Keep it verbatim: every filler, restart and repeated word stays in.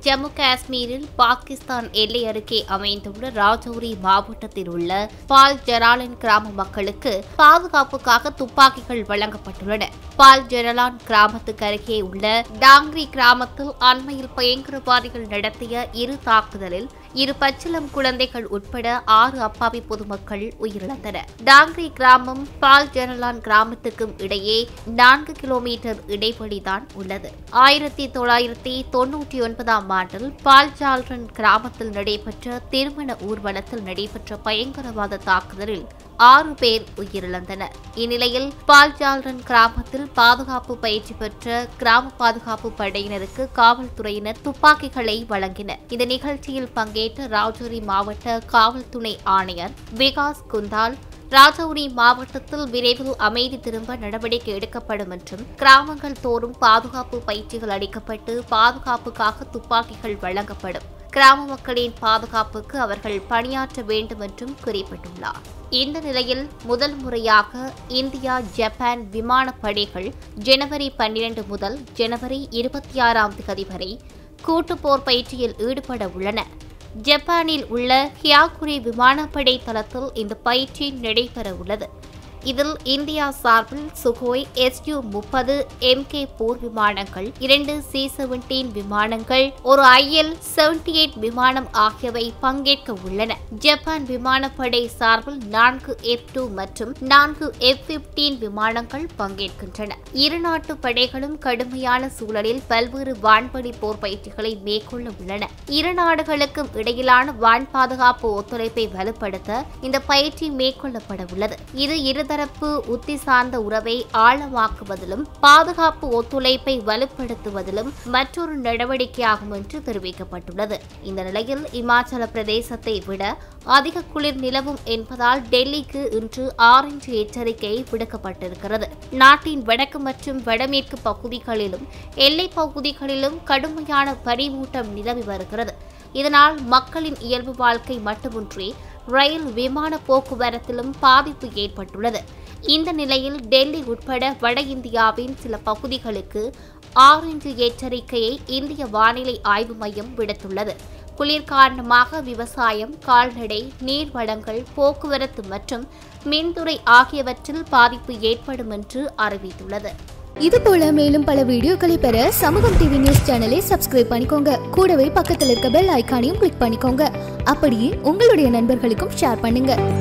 ஜம்மு காஷ்மீரில் பாகிஸ்தான் எல்லை அருகே அமைந்துள்ள ராஜௌரி மாவட்டத்தில் உள்ள பால் ஜெராலன் கிராம மக்களுக்கு பாதுகாப்புக்காக துப்பாக்கிகள் வழங்கப்பட்டுள்ளன. பால் ஜெராலன் கிராமத்துக்கு அருகே உள்ள டாங்கிரி கிராமத்தில் அண்மையில் பயங்கரவாதிகள் நடத்திய இரு தாக்குதலில் இரு பச்சிளம் குழந்தைகள் உட்பட ஆறு அப்பாவி பொதுமக்கள் உயிரிழந்தனர். டாங்கிரி கிராமம் பால் ஜெராலன் கிராமத்துக்கும் இடையே நான்கு கிலோமீட்டர் இடைவெளிதான் உள்ளது. ஆயிரத்தி தொள்ளாயிரத்தி தொன்னூற்றி ஒன்பதாம் ஆண்டில் பால் ஜெராலன் கிராமத்தில் நடைபெற்ற திருமண ஊர்வலத்தில் நடைபெற்ற பயங்கரவாத தாக்குதலில் ஆறு பேர் உயிரிழந்தனர். இந்நிலையில் பால் ஜெராலன் கிராமத்தில் பாதுகாப்பு பயிற்சி பெற்ற கிராம பாதுகாப்பு படையினருக்கு காவல்துறையினர் துப்பாக்கிகளை வழங்கினர். இந்த நிகழ்ச்சியில் பங்கேற்ற ராஜௌரி மாவட்ட காவல் துணை ஆணையர் விகாஸ் குந்தால் ராஜௌரி மாவட்டத்தில் விரைவில் அமைதி திரும்ப நடவடிக்கை எடுக்கப்படும் என்றும் கிராமங்கள் தோறும் பாதுகாப்பு பயிற்சிகள் அளிக்கப்பட்டு பாதுகாப்புக்காக துப்பாக்கிகள் வழங்கப்படும். கிராம மக்களின் பாதுகாப்புக்கு அவர்கள் பணியாற்ற வேண்டும் என்றும் குறிப்பிட்டுள்ளார். இந்த நிலையில் முதல் முறையாக இந்தியா ஜப்பான் விமானப்படைகள் ஜனவரி பன்னிரண்டு முதல் ஜனவரி இருபத்தி ஆறாம் தேதி வரை கூட்டுப்போர் பயிற்சியில் ஈடுபட உள்ளன. ஜப்பானில் உள்ள ஹியாகுரி விமானப்படை தளத்தில் இந்த பயிற்சி நடைபெற உள்ளது. இதில் இந்தியா சார்பில் சுகோய் எஸ் யு முப்பது எம் கே போர் விமானங்கள், இரண்டு சி செவன்டீன் விமானங்கள், ஒரு ஐ எல் செவன்டி எயிட் விமானம் ஆகியவை பங்கேற்க உள்ளன. ஜப்பான் விமானப்படை சார்பில் நான்கு எஃப் டூ மற்றும் நான்கு எஃப் பிப்டீன் விமானங்கள் பங்கேற்கின்றன. இரு நாட்டு படைகளும் கடுமையான சூழலில் பல்வேறு வான்வழி போர் பயிற்சிகளை மேற்கொள்ள உள்ளன. இரு நாடுகளுக்கும் இடையிலான வான் பாதுகாப்பு ஒத்துழைப்பை வலுப்படுத்த இந்த பயிற்சி மேற்கொள்ளப்பட உள்ளது. இது இரு தரப்பு உத்தி சார்ந்த உறவை ஆழமாக்குவதிலும் பாதுகாப்பு ஒத்துழைப்பை வலுப்படுத்துவதிலும் மற்றொரு நடவடிக்கையாகும் என்று தெரிவிக்கப்பட்டுள்ளது. இந்த நிலையில் இமாச்சல பிரதேசத்தை விட அதிக குளிர் நிலவும் என்பதால் டெல்லிக்கு இன்று ஆரஞ்சு எச்சரிக்கை விடுக்கப்பட்டிருக்கிறது. நாட்டின் வடக்கு மற்றும் வடமேற்கு பகுதிகளிலும் எல்லைப் பகுதிகளிலும் கடுமையான பனிமூட்டம் நிலவி வருகிறது. இதனால் மக்களின் இயல்பு வாழ்க்கை மட்டுமின்றி ரயில் விமான போக்குவரத்திலும் பாதிப்பு ஏற்பட்டுள்ளது. இந்த நிலையில் டெல்லி உட்பட வட இந்தியாவின் சில பகுதிகளுக்கு ஆரஞ்சு எச்சரிக்கையை இந்திய வானிலை ஆய்வு மையம் விடுத்துள்ளது. குளிர் காரணமாக விவசாயம், கால்நடை, நீர்வளங்கள், போக்குவரத்து மற்றும் மின்துறை ஆகியவற்றில் பாதிப்பு ஏற்படும் என்று அறிவித்துள்ளது. இது போல மேலும் பல வீடியோக்களை பெற சமூகம் டிவி நியூஸ் சேனலை சப்ஸ்கிரைப் பண்ணிக்கோங்க. கூடவே பக்கத்தில் இருக்க பெல் ஐகானையும் கிளிக் பண்ணிக்கோங்க. அப்படியே உங்களுடைய நண்பர்களுக்கும் ஷேர் பண்ணுங்க.